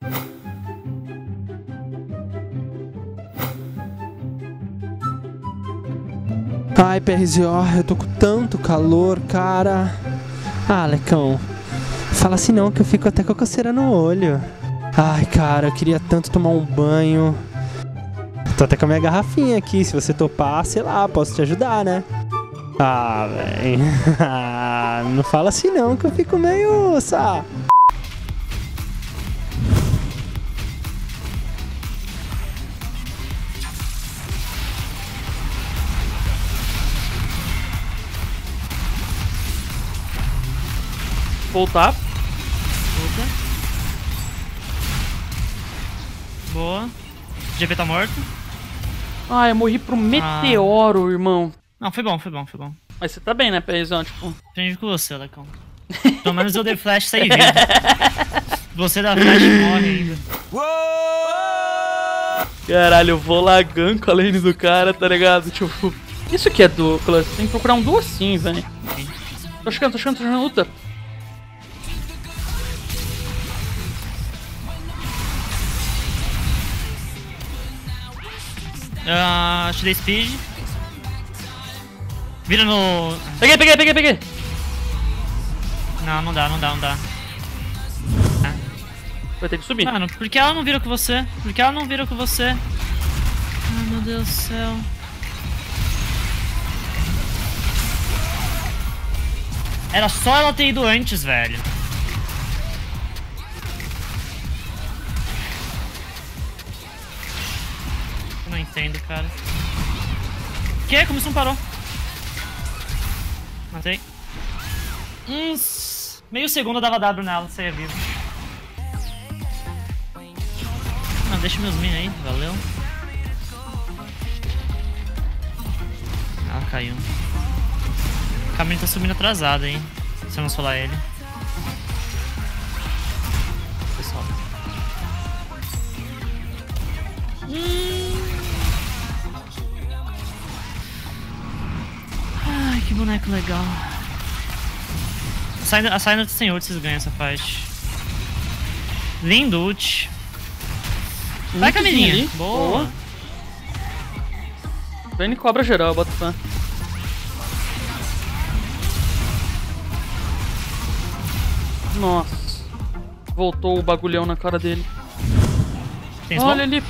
Ai, PRZO, eu tô com tanto calor, cara. Ah, Lecão, fala assim não que eu fico até com a coceira no olho. Ai, cara, eu queria tanto tomar um banho. Tô até com a minha garrafinha aqui, se você topar, sei lá, posso te ajudar, né? Ah, véi. Não fala assim não que eu fico meio, sabe? Voltar. Volta. Boa. GP tá morto. Ah, eu morri pro meteoro, irmão. Não, foi bom, foi bom, foi bom. Mas você tá bem, né, Perizão? Tipo... Aprendi com você, Lecão. Pelo menos eu dei flash e saí vivo. Você dá flash e morre ainda. Caralho, eu vou lagando com a lane do cara, tá ligado? Tipo... Isso aqui é dupla, tem que procurar um duo assim, velho. Tô chegando luta. Te dei speed. Vira no... Peguei. Não dá. Vai ter que subir. Mano, por que ela não vira com você? Ai, meu Deus do céu. Era só ela ter ido antes, velho. Eu não entendo, cara. Que? Como isso não parou? Matei. Meio segundo eu dava W nela, saia vivo. Não, deixa meus minions aí, valeu. Ela caiu. O caminho tá subindo atrasado, hein? Se eu não solar ele. Pessoal. Ai, que boneco legal. A Syndra sem ult, vocês ganham essa parte. Lindo ult. Vai, Camilinha. Boa. Vem e cobra geral, bota fã. Nossa. Voltou o bagulhão na cara dele. Tem olha ali.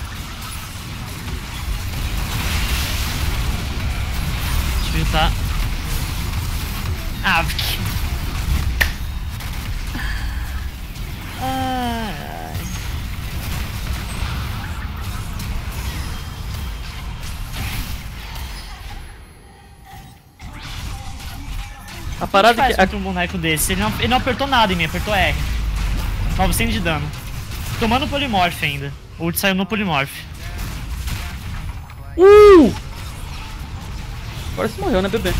Deixa eu tá. Ah, a parada que contra um boneco desse, ele não apertou nada em mim, apertou R. 900 de dano. Tomando polimorph ainda. O ult saiu no polimorph. Agora você morreu, né, bebê?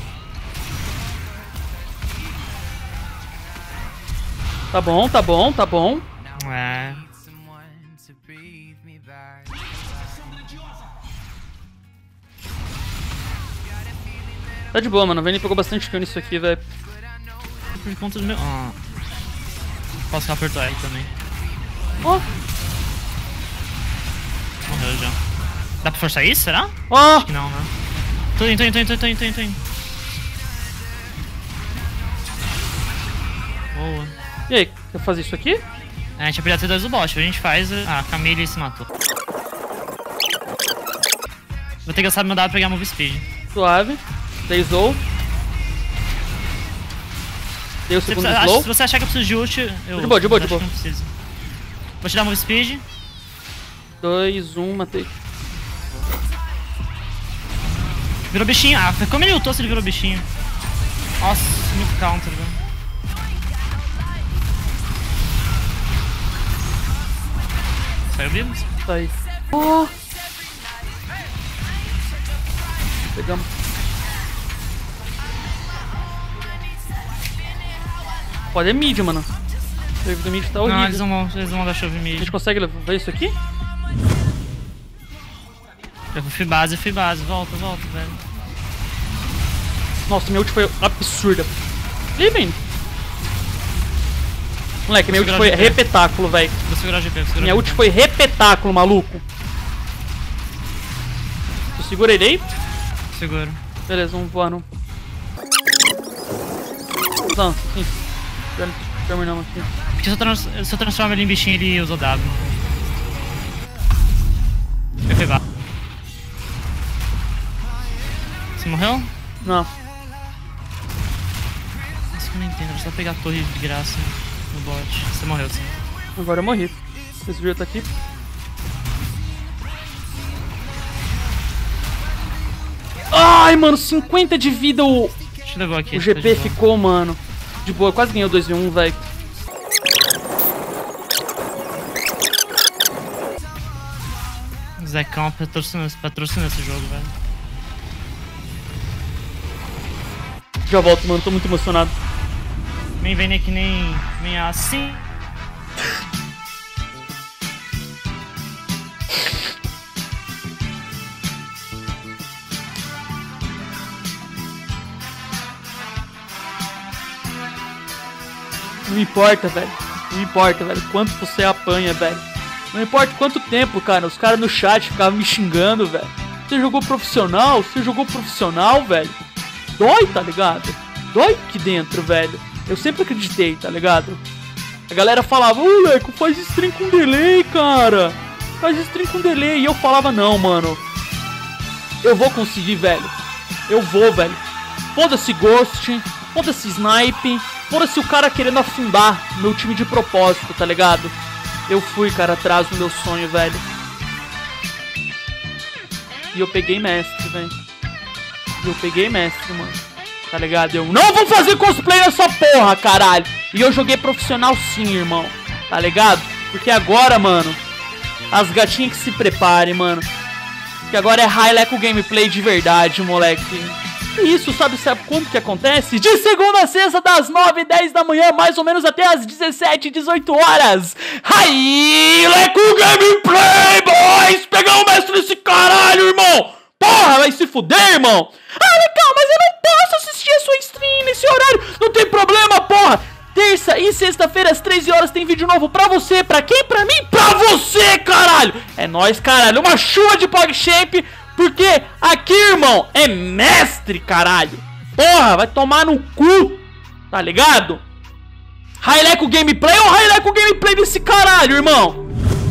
Tá bom. É. Tá de boa, mano. O Vayne pegou bastante kill nisso aqui, velho. Por conta do meu... Posso apertar R também. Ó. Morreu já. Dá pra forçar isso, será? Ó. Acho que não, né? Tô indo. Boa. E aí, quer fazer isso aqui? A gente ia T2 do bot, a gente faz... Ah, a Camille se matou. Vou ter que gastar meu dado pra pegar move speed. Suave. Dei slow. Dei o segundo slow. Se você achar que eu preciso de ult, eu... De boa. Não preciso. Vou te dar move speed. 2, 1, matei. Virou bichinho. Ah, como ele ultou se ele virou bichinho? Nossa, muito counter, velho. Saiu vivo? Sai. Oh. Pegamos. Pode é mid, mano. O wave do mid tá horrível. Não, eles não vão dar chove A mid. gente consegue levar isso aqui? Eu fui base, volta, velho. Nossa, minha ult foi absurda. Livem! Moleque, minha ult foi repetáculo, velho. Vou segurar o GP, vou segurar Minha o ult GP. foi repetáculo, maluco. Tu segura ele aí? Seguro. Beleza, vamos voando. Não, sim. Terminamos aqui. Porque se eu transformo ele em bichinho, ele usa o W. PP vá. Você morreu? Não. Isso que eu não entendo, era só pegar a torre de graça no bot. Você morreu, sim. Agora eu morri. Esse vídeo tá aqui. Ai, mano, 50 de vida o Te levou aqui. GP ficou, mano. De boa, quase ganhou 2v1, velho. Zecão patrocina esse jogo, velho. Já volto, mano, tô muito emocionado. Nem vem nem que nem assim. Não importa, velho. Não importa, velho. Quanto você apanha, velho. Não importa quanto tempo, cara. Os caras no chat ficavam me xingando, velho. Você jogou profissional? Você jogou profissional, velho? Dói, tá ligado? Dói aqui dentro, velho. Eu sempre acreditei, tá ligado? A galera falava, ô, Leco, faz stream com delay, cara. Faz stream com delay. E eu falava, não, mano. Eu vou conseguir, velho. Eu vou, velho. Foda-se Ghost. Foda-se Snipe. Foda-se o cara querendo afundar meu time de propósito, tá ligado? Eu fui, cara, atrás do meu sonho, velho. E eu peguei mestre, velho. E eu peguei mestre, mano. Tá ligado? Eu não vou fazer cosplay nessa porra, caralho. E eu joguei profissional sim, irmão. Tá ligado? Porque agora, mano, as gatinhas que se preparem, mano. Porque agora é highlight gameplay de verdade, moleque. E isso, sabe quando que acontece? De segunda a sexta, das 9 e 10 da manhã, mais ou menos até as 17 e 18 horas. Highlight gameplay, boys! Pegar o mestre desse caralho, irmão! Porra, vai se fuder, irmão! Ah, legal, mas eu não posso assistir a sua stream nesse horário. Não tem problema, porra. Terça e sexta-feira às 13 horas tem vídeo novo pra você. Pra quem? Pra mim? Pra você, caralho! É nóis, caralho. Uma chuva de PogShape, porque aqui, irmão, é mestre, caralho. Porra, vai tomar no cu. Tá ligado? Highlight gameplay ou highlight gameplay desse caralho, irmão?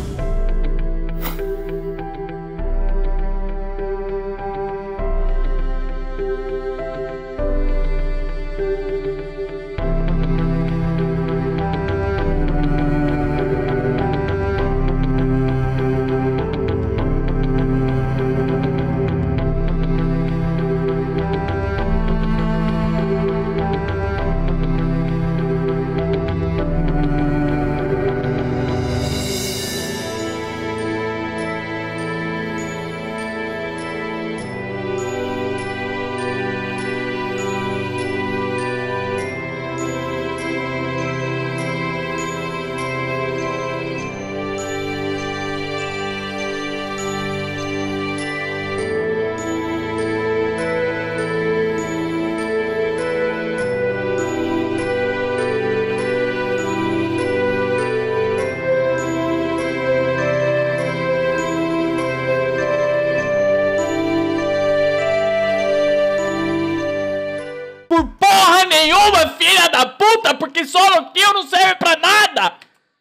Por porra nenhuma, filha da puta, porque solo kill não serve pra nada.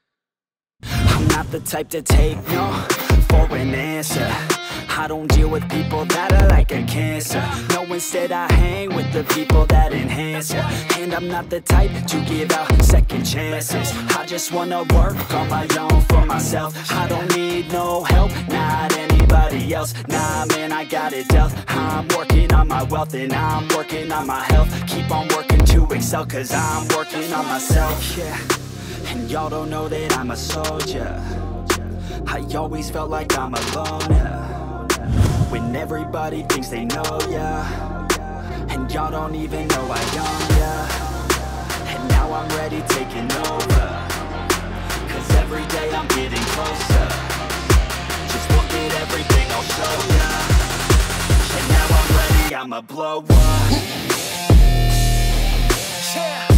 I'm not the type to take no for an answer. I don't deal with people that are like a cancer. No, instead I hang with the people that enhance ya. And I'm not the type to give out second chances. I just wanna work on my own for myself. I don't need no help, not anybody else. Nah, man, I got it dealt. I'm working on my wealth and I'm working on my health. Keep on working to excel, cause I'm working on myself, yeah. And y'all don't know that I'm a soldier. I always felt like I'm alone, yeah. When everybody thinks they know ya, and y'all don't even know I own ya. And now I'm ready taking over, cause every day I'm getting closer. Just look at everything I'll show ya. And now I'm ready, I'ma blow up. Yeah.